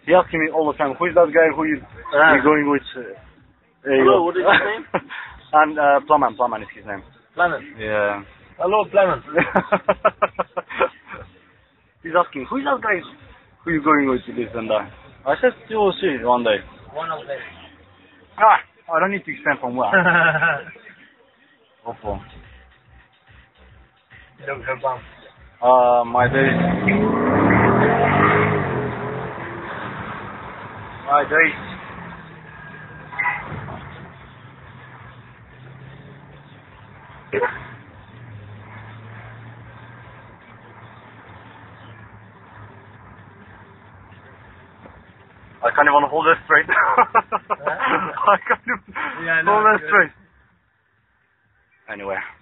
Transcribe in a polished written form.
He asking me all the time, who is that guy who you going with? Hello, what is his name? And Plaman is his name. Plaman. Yeah. Hello, Plaman. He's asking, who is that guy who you going with this and that? I said, you will see one day. One of them. I don't need to explain from where. Awful. My days. My days. I can't even hold it straight. I can't even hold it straight. Anyway.